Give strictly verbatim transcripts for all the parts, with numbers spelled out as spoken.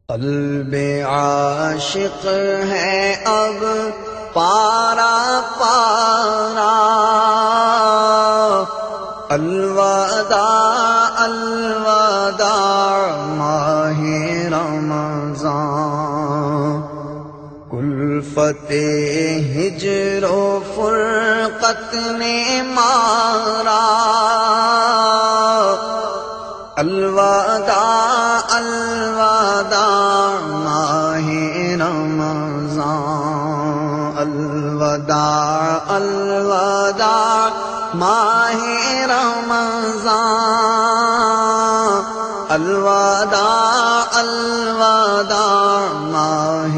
قلب عاشق ہے اب پارا پارا، الوداع الوداع ماہ رمضان، کلفت ہجر و فرقت نے مارا، الوداع الوداع ماہ رمضان، الوداع الوداع ماہ رمضان، الوداع الوداع ماہ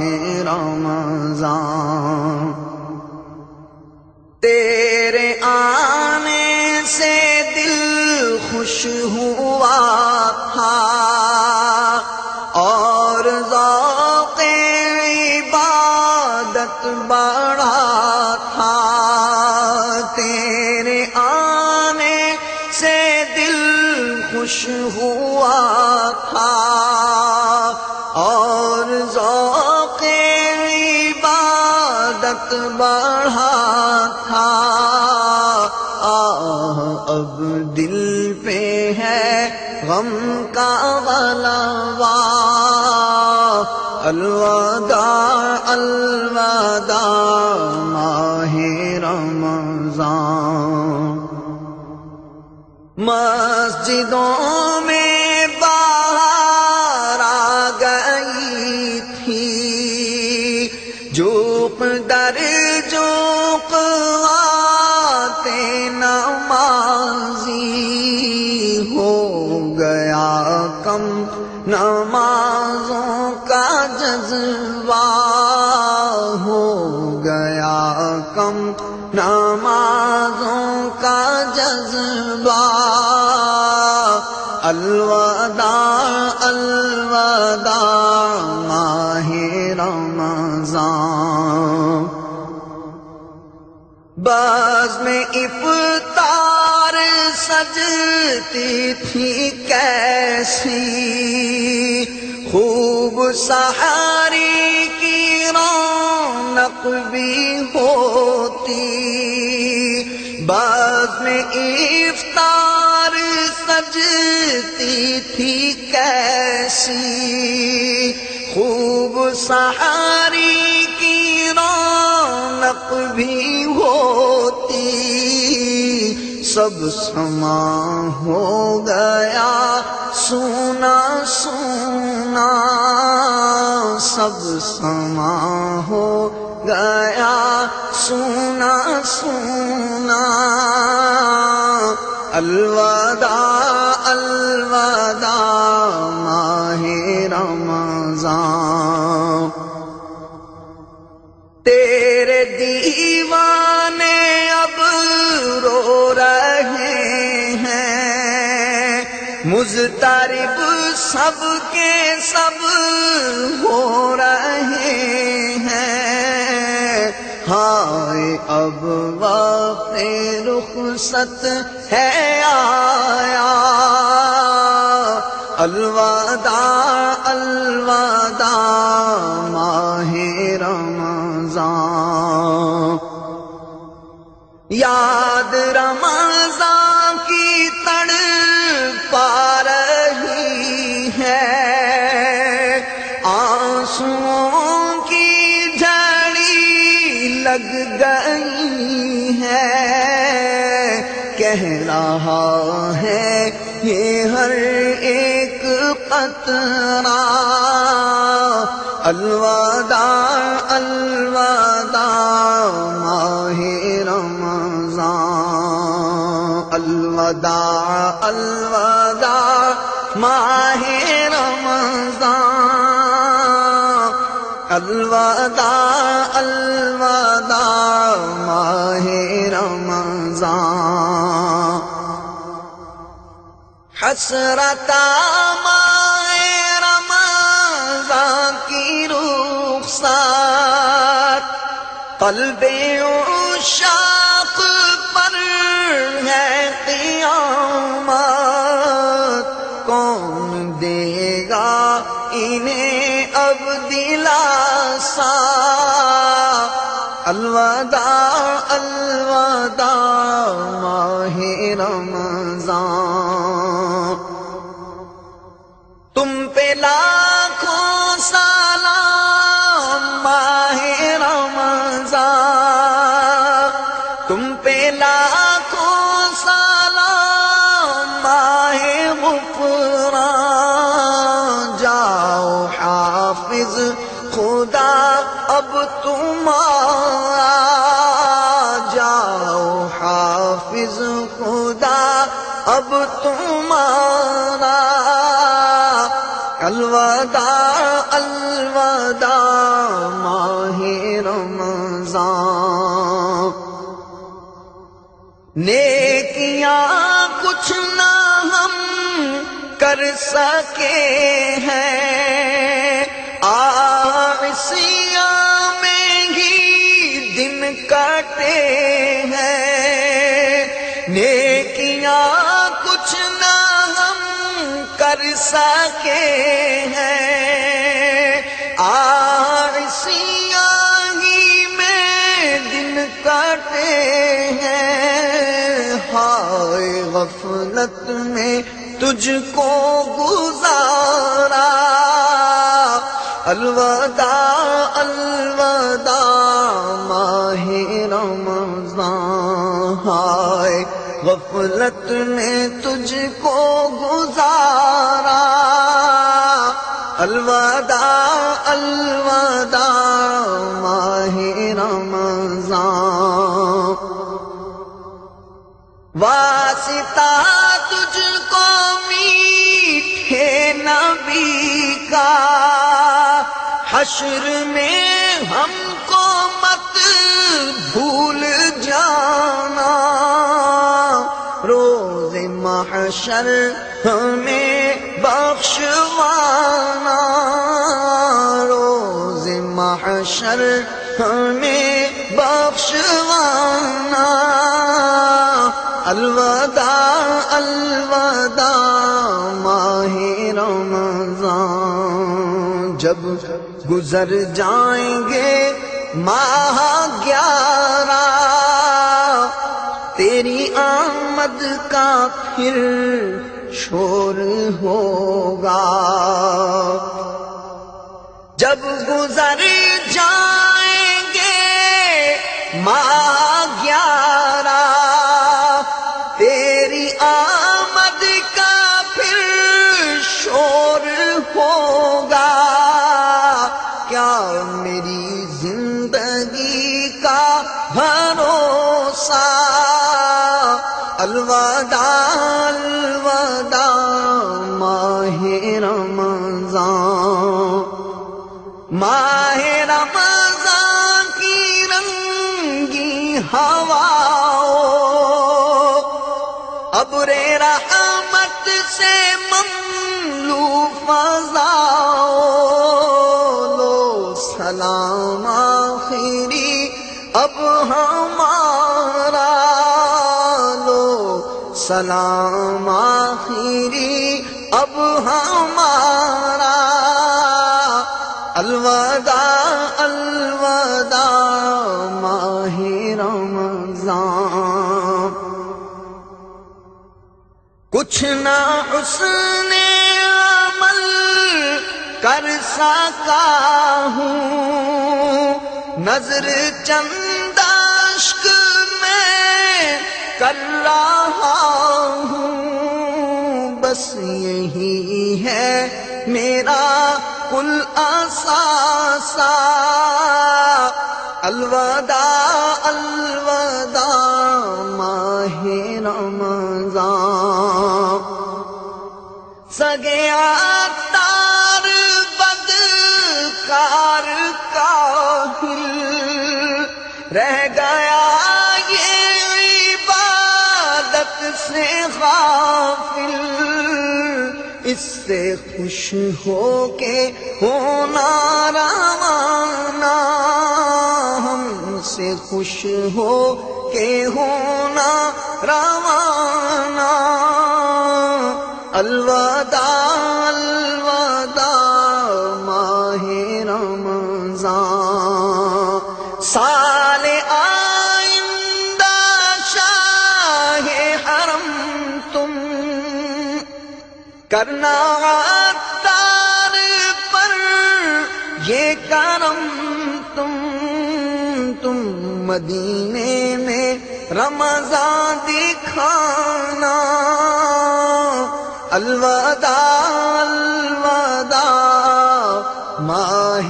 رمضان، تیرے آنے سے دل خوش ہوا تھا اور ذوق عبادت بڑھا تھا، تیرے آنے سے دل خوش ہوا تھا اور ذوق عبادت بڑھا تھا، اب دل پہ ہے غم کا غلبہ، الوداع الوداع ماہ رمضان، مسجدوں میں بہار آ گئی تھی، جوق در جوق آتے نمازی، ہو گیا کم نمازوں کا جذبہ، ہو گیا کم نمازوں کا جذبہ، الوداع الوداع ماہ رمضان، بعض میں افطار سجتی تھی کیسی، خوب سحری کی رونق بھی ہوتی، بعض میں افطار سجتی تھی کیسی، خوب سحری کی رونق بھی ہوتی، سب سما ہو گیا سونا سونا، سب سما ہو گیا سونا سونا، الوداع الوداع ماہ رمضان، تیرے دیوانے اب رو رہے ہیں، مضطرب سب کے سب ہو رہے ہیں، ہائے اب وقت رخصت ہے آیا، الوداع الوداع ماہ رمضان، یاد رمضان کی تڑپا رہی ہے، آنسوؤں کی جھڑی لگ گئی ہے، کہہ رہا ہے یہ ہر ایک قطرہ، الوداع الوداع ماہ رمضان، الوداع الوداع ماہ رمضان، الوداع الوداع ماہ رمضان، حسرت ماہ رمضان کی رخصت، قلب عشاق پر ہے قیامت، کون دے گا انہیں الوداع الوداع ماہ رمضان، تم پہ لاکھوں سلام ماہ رمضان، تم پہ لاکھوں سلام ماہ غفران، جاؤ حافظ خدا اب تمہارا، جاؤ حافظ خدا اب تمہارا، الوداع الوداع ماہ رمضان، نیکیاں کچھ نہ ہم کر سکے ہیں، عاصیاں میں ہی دن کٹے ہیں، نیکیاں کچھ نہ ہم کر سکے ہیں، عاصیاں ہی میں دن کٹے ہیں، ہائے غفلت میں تجھ کو گزارا، الوداع الوداع ماہ رمضان، ہائے غفلت نے تجھ کو گزارا، الوداع الوداع ماہ رمضان، واسطہ تجھ کو میٹھے نبی کا، حشر میں ہم کو مت بھول جانا، روز محشر ہمیں بخشوانا، روز محشر ہمیں بخشوانا، الوداع الوداع ماہ رمضان، جب گزر جائیں گے ماہ گیارہ، تیری آمد کا پھر شور ہوگا، جب گزر جائیں گے ماہ گیارہ، تیری آمد کا پھر شور ہوگا، کیا میری زندگی کا بھروسہ، الوداع الوداع ماہ رمضان، ماہ رمضان کی رنگی ہواؤں، ابر رحمت سے مملو فضاؤں، لو سلام آخری اب ہمارا، لو سلام آخری اب ہمارا، الوداع الوداع ماہ رمضان، کچھ نہ حسن عمل کر سکا ہوں، نظر چند اشک میں کر رہا ہوں، بس یہی ہے میرا کل اثاثہ، الوداع الوداع ماہ رمضان، سگے عطار بدکار کاہل، رہ گیا یہ عبادت سے غافل، اس سے خوش ہو کے ہونا روانہ، ہم سے خوش ہو کے ہونا روانہ، الوداع الوداع ماہ رمضان، کرنا عطار پر یہ کرم تم تم مدینے میں رمضان دکھانا. الوداع الوداع ماہ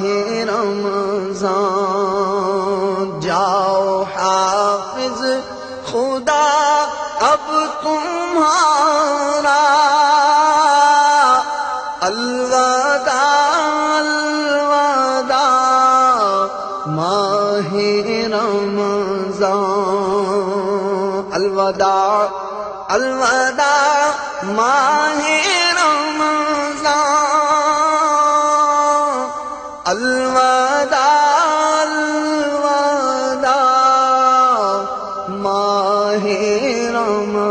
رمضان، جاؤ حافظ خدا اب تمہارا. الوداع الوداع ماہ رمضان، الوداع الوداع ماہ رمضان، الوداع الوداع ماہ رمضان.